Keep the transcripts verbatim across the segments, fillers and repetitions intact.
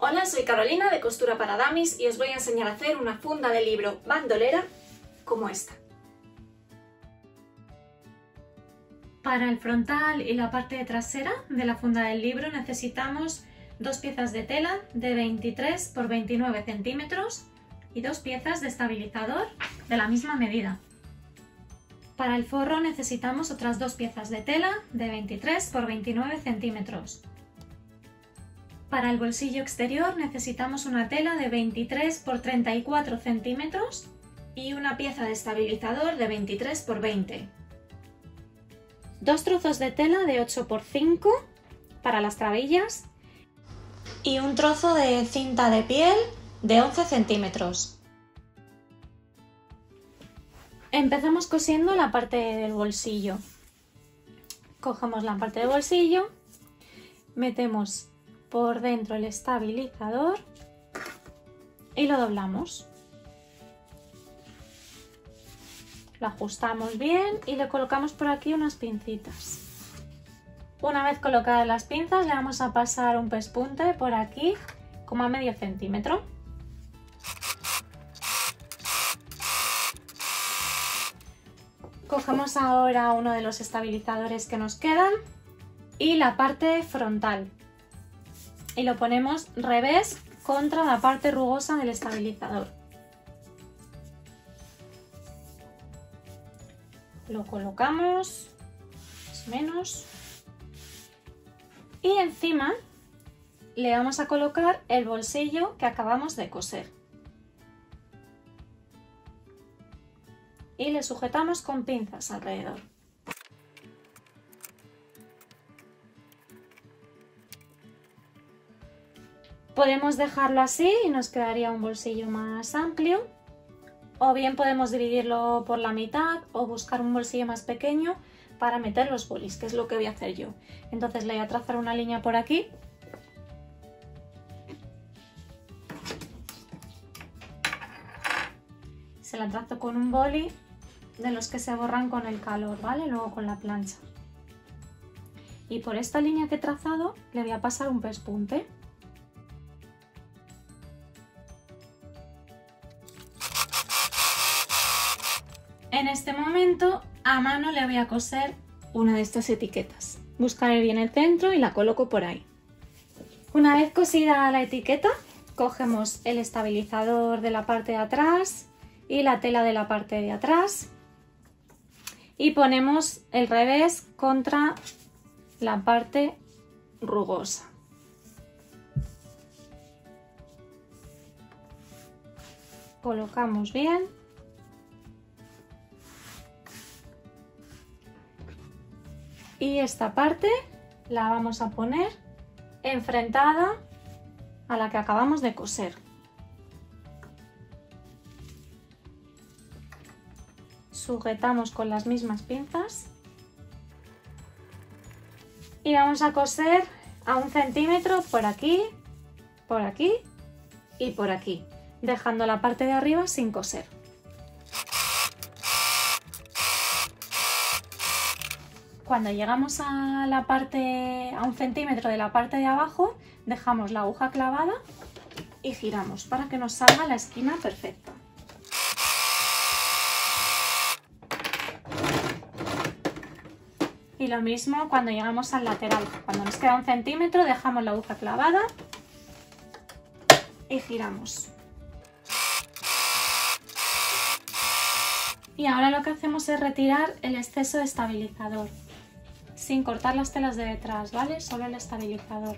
Hola, soy Carolina de Costura para Damis y os voy a enseñar a hacer una funda de libro bandolera como esta. Para el frontal y la parte trasera de la funda del libro necesitamos dos piezas de tela de veintitrés por veintinueve centímetros y dos piezas de estabilizador de la misma medida. Para el forro necesitamos otras dos piezas de tela de veintitrés por veintinueve centímetros. Para el bolsillo exterior necesitamos una tela de veintitrés por treinta y cuatro centímetros y una pieza de estabilizador de veintitrés por veinte. Dos trozos de tela de ocho por cinco para las trabillas y un trozo de cinta de piel de once centímetros. Empezamos cosiendo la parte del bolsillo. Cogemos la parte del bolsillo, metemos por dentro el estabilizador y lo doblamos. Lo ajustamos bien y le colocamos por aquí unas pincitas. Una vez colocadas las pinzas le vamos a pasar un pespunte por aquí como a medio centímetro. Cogemos ahora uno de los estabilizadores que nos quedan y la parte frontal y lo ponemos revés contra la parte rugosa del estabilizador. Lo colocamos más o menos y encima le vamos a colocar el bolsillo que acabamos de coser y le sujetamos con pinzas alrededor. Podemos dejarlo así y nos quedaría un bolsillo más amplio, o bien podemos dividirlo por la mitad o buscar un bolsillo más pequeño para meter los bolis, que es lo que voy a hacer yo. Entonces le voy a trazar una línea por aquí. Se la trazo con un boli de los que se borran con el calor, ¿vale? Luego con la plancha. Y por esta línea que he trazado le voy a pasar un pespunte. En este momento a mano le voy a coser una de estas etiquetas. Buscaré bien el centro y la coloco por ahí. Una vez cosida la etiqueta, cogemos el estabilizador de la parte de atrás y la tela de la parte de atrás y ponemos el revés contra la parte rugosa. Colocamos bien. Y esta parte la vamos a poner enfrentada a la que acabamos de coser. Sujetamos con las mismas pinzas y vamos a coser a un centímetro por aquí, por aquí y por aquí, dejando la parte de arriba sin coser. Cuando llegamos a la parte, a un centímetro de la parte de abajo, dejamos la aguja clavada y giramos para que nos salga la esquina perfecta. Y lo mismo cuando llegamos al lateral. Cuando nos queda un centímetro, dejamos la aguja clavada y giramos. Y ahora lo que hacemos es retirar el exceso de estabilizador, sin cortar las telas de detrás, ¿vale? Solo el estabilizador.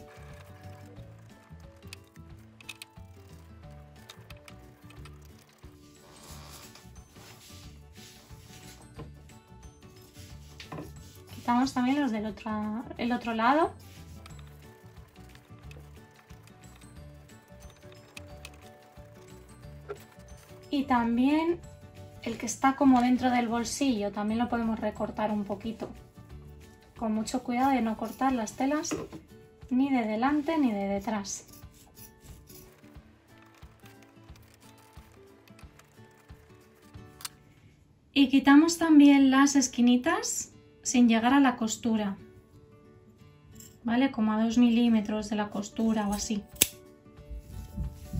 Quitamos también los del otro, el otro lado. Y también el que está como dentro del bolsillo, también lo podemos recortar un poquito. Con mucho cuidado de no cortar las telas ni de delante ni de detrás. Y quitamos también las esquinitas sin llegar a la costura, ¿vale? Como a dos milímetros de la costura o así.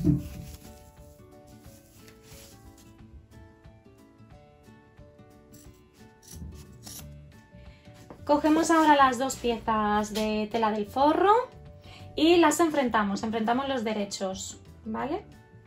Cogemos ahora las dos piezas de tela del forro y las enfrentamos, enfrentamos los derechos, ¿vale?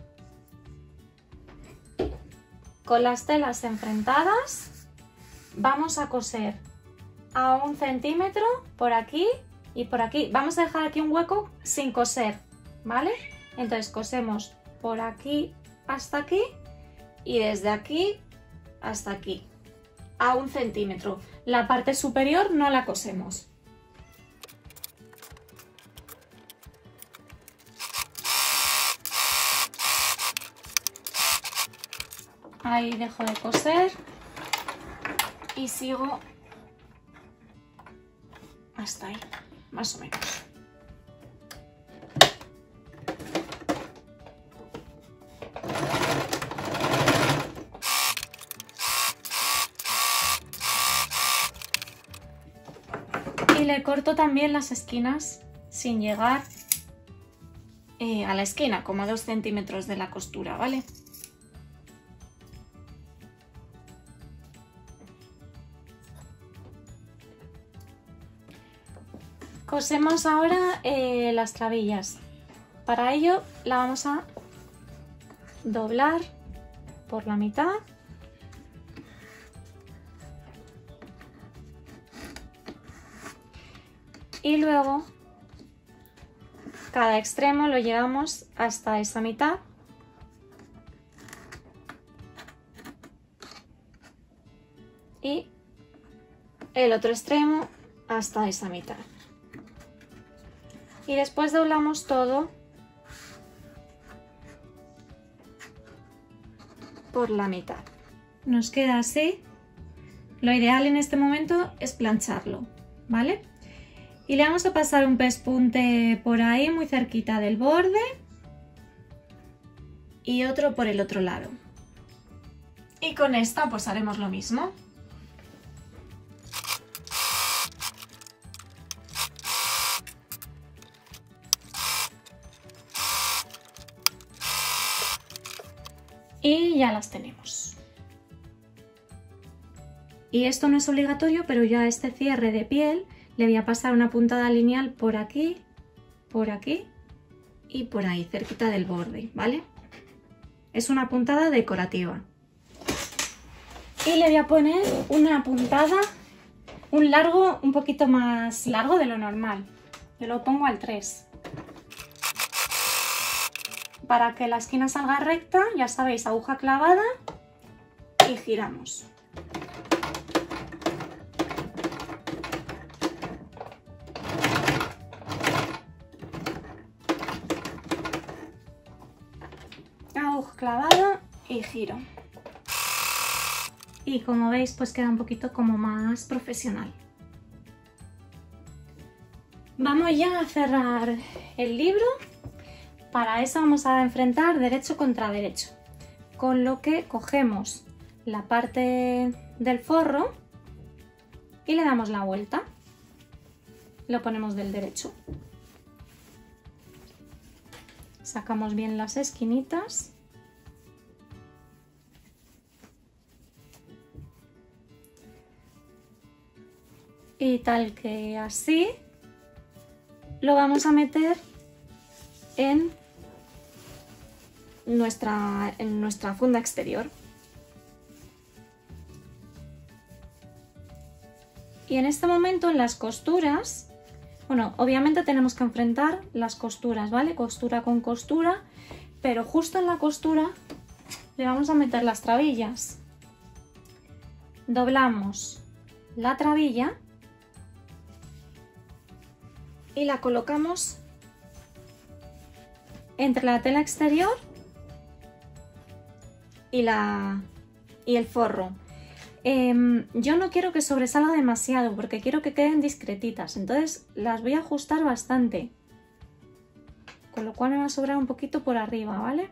Con las telas enfrentadas vamos a coser a un centímetro por aquí y por aquí. Vamos a dejar aquí un hueco sin coser, ¿vale? Entonces cosemos por aquí hasta aquí y desde aquí hasta aquí, a un centímetro. La parte superior no la cosemos. Ahí dejo de coser y sigo hasta ahí, más o menos. Y le corto también las esquinas sin llegar eh, a la esquina, como a dos centímetros de la costura, ¿vale? Cosemos ahora eh, las trabillas. Para ello la vamos a doblar por la mitad. Y luego cada extremo lo llevamos hasta esa mitad. Y el otro extremo hasta esa mitad. Y después doblamos todo por la mitad. Nos queda así. Lo ideal en este momento es plancharlo, ¿vale? Y le vamos a pasar un pespunte por ahí, muy cerquita del borde. Y otro por el otro lado. Y con esta pues haremos lo mismo. Y ya las tenemos. Y esto no es obligatorio, pero ya este cierre de piel le voy a pasar una puntada lineal por aquí, por aquí y por ahí, cerquita del borde, ¿vale? Es una puntada decorativa. Y le voy a poner una puntada, un largo un poquito más largo de lo normal. Yo lo pongo al tres. Para que la esquina salga recta, ya sabéis, aguja clavada y giramos. Aguja clavada y giro. Y como veis, pues queda un poquito como más profesional. Vamos ya a cerrar el libro. Para eso vamos a enfrentar derecho contra derecho, con lo que cogemos la parte del forro y le damos la vuelta. Lo ponemos del derecho. Sacamos bien las esquinitas. Y tal que así lo vamos a meter en nuestra, en nuestra funda exterior. Y en este momento en las costuras, bueno, obviamente tenemos que enfrentar las costuras, ¿vale? Costura con costura, pero justo en la costura le vamos a meter las trabillas. Doblamos la trabilla y la colocamos entre la tela exterior y, la, y el forro. Eh, yo no quiero que sobresalga demasiado porque quiero que queden discretitas, entonces las voy a ajustar bastante, con lo cual me va a sobrar un poquito por arriba, ¿vale?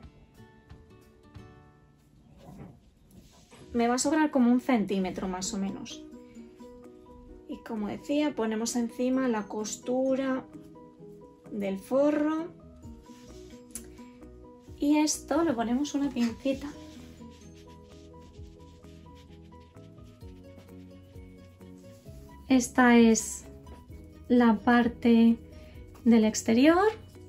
Me va a sobrar como un centímetro más o menos. Y como decía, ponemos encima la costura del forro y esto le ponemos una pincita. Esta es la parte del exterior.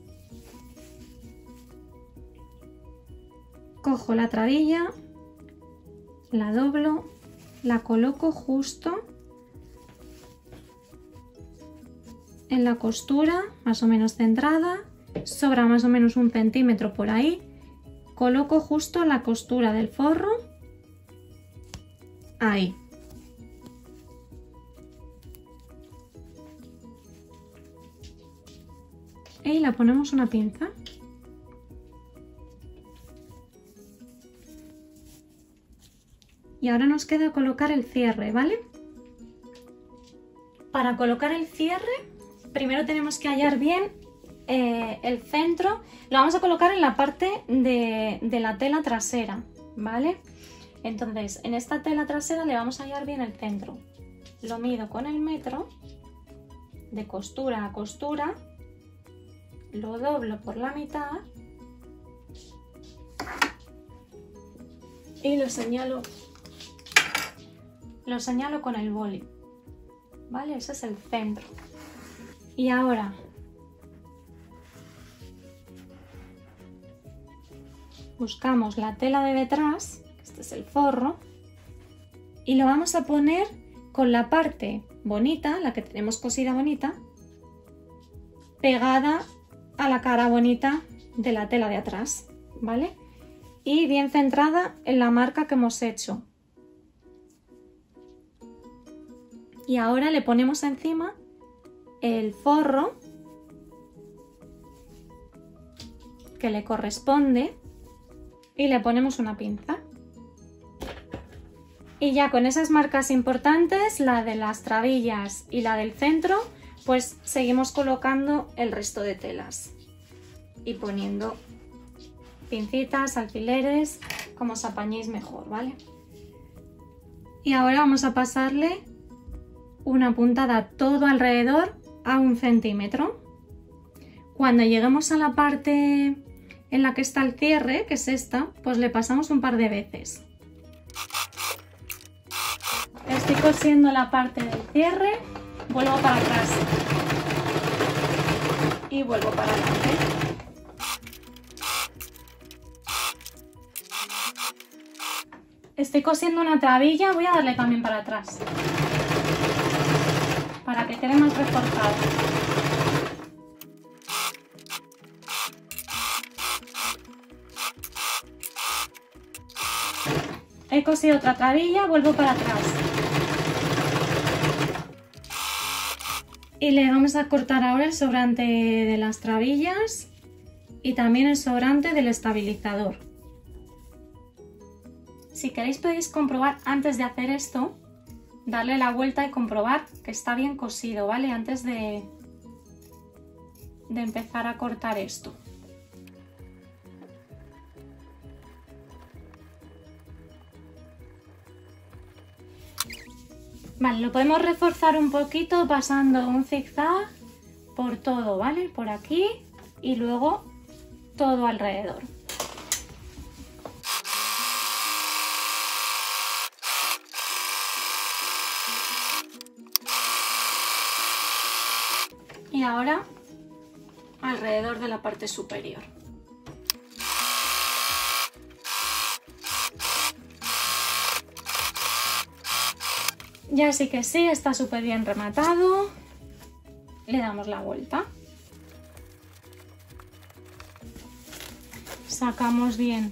Cojo la trabilla, la doblo, la coloco justo en la costura, más o menos centrada, sobra más o menos un centímetro por ahí. Coloco justo la costura del forro, ahí. Y le ponemos una pinza. Y ahora nos queda colocar el cierre, ¿vale? Para colocar el cierre, primero tenemos que hallar bien eh, el centro. Lo vamos a colocar en la parte de, de la tela trasera, ¿vale? Entonces, en esta tela trasera le vamos a hallar bien el centro. Lo mido con el metro, de costura a costura. Lo doblo por la mitad y lo señalo, lo señalo con el boli, ¿vale? Ese es el centro. Y ahora buscamos la tela de detrás, este es el forro, y lo vamos a poner con la parte bonita, la que tenemos cosida bonita, pegada a la cara bonita de la tela de atrás, ¿vale? Y bien centrada en la marca que hemos hecho. Y ahora le ponemos encima el forro que le corresponde y le ponemos una pinza. Y ya con esas marcas importantes, la de las trabillas y la del centro, pues seguimos colocando el resto de telas y poniendo pincitas, alfileres, como os apañéis mejor, ¿vale? Y ahora vamos a pasarle una puntada todo alrededor a un centímetro. Cuando lleguemos a la parte en la que está el cierre, que es esta, pues le pasamos un par de veces. Estoy cosiendo la parte del cierre, vuelvo para atrás y vuelvo para adelante. Estoy cosiendo una trabilla, voy a darle también para atrás para que quede más reforzado. He cosido otra trabilla, vuelvo para atrás. Y le vamos a cortar ahora el sobrante de las trabillas y también el sobrante del estabilizador. Si queréis podéis comprobar antes de hacer esto, darle la vuelta y comprobar que está bien cosido, ¿vale? Antes de, de empezar a cortar esto. Vale, lo podemos reforzar un poquito pasando un zigzag por todo, ¿vale? Por aquí y luego todo alrededor. Y ahora alrededor de la parte superior. Ya sí que sí, está súper bien rematado. Le damos la vuelta. Sacamos bien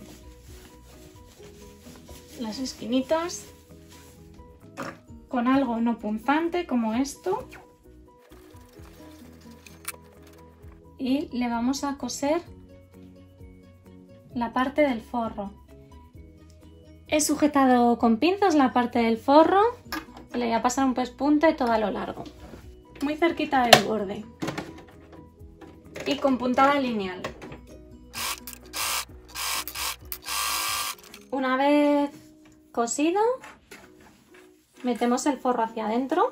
las esquinitas con algo no punzante como esto. Y le vamos a coser la parte del forro. He sujetado con pinzas la parte del forro. Le voy a pasar un pespunte todo a lo largo, muy cerquita del borde y con puntada lineal. Una vez cosido, metemos el forro hacia adentro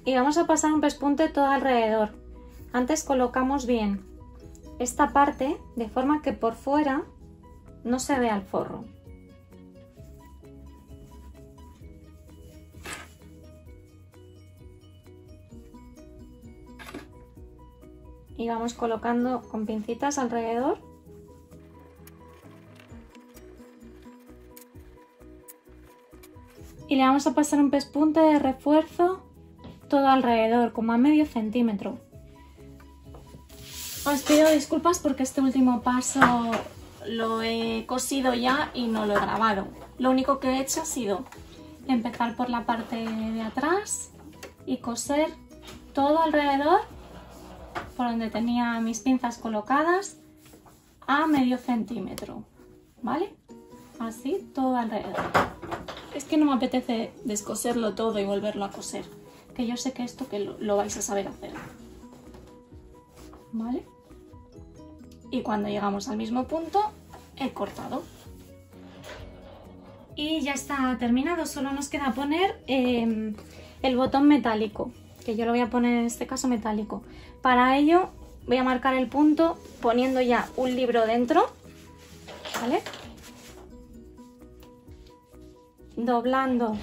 y vamos a pasar un pespunte todo alrededor. Antes colocamos bien esta parte de forma que por fuera no se vea el forro. Y vamos colocando con pincitas alrededor. Y le vamos a pasar un pespunte de refuerzo todo alrededor, como a medio centímetro. Os pido disculpas porque este último paso lo he cosido ya y no lo he grabado. Lo único que he hecho ha sido empezar por la parte de atrás y coser todo alrededor, por donde tenía mis pinzas colocadas, a medio centímetro, ¿vale? Así todo alrededor. Es que no me apetece descoserlo todo y volverlo a coser, que yo sé que esto que lo, lo vais a saber hacer, ¿vale? Y cuando llegamos al mismo punto he cortado. Y ya está terminado, solo nos queda poner eh, el botón metálico, que yo lo voy a poner en este caso metálico. Para ello voy a marcar el punto poniendo ya un libro dentro, ¿vale? Doblando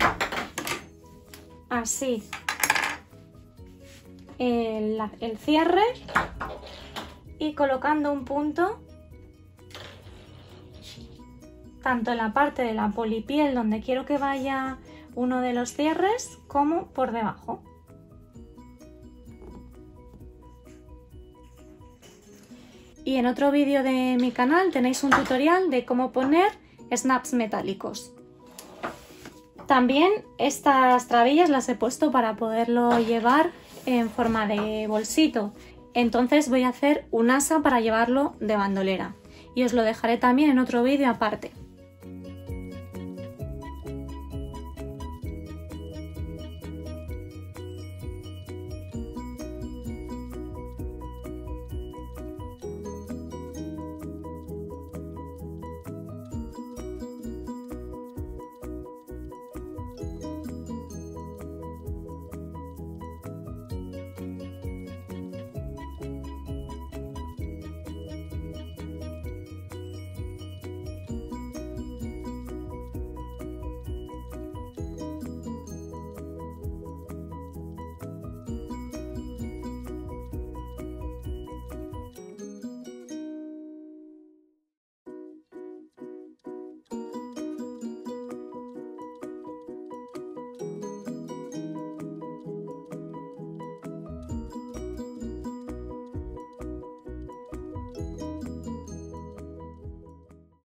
así el, el cierre y colocando un punto tanto en la parte de la polipiel donde quiero que vaya uno de los cierres como por debajo. Y en otro vídeo de mi canal tenéis un tutorial de cómo poner snaps metálicos. También estas trabillas las he puesto para poderlo llevar en forma de bolsito. Entonces voy a hacer un asa para llevarlo de bandolera. Y os lo dejaré también en otro vídeo aparte.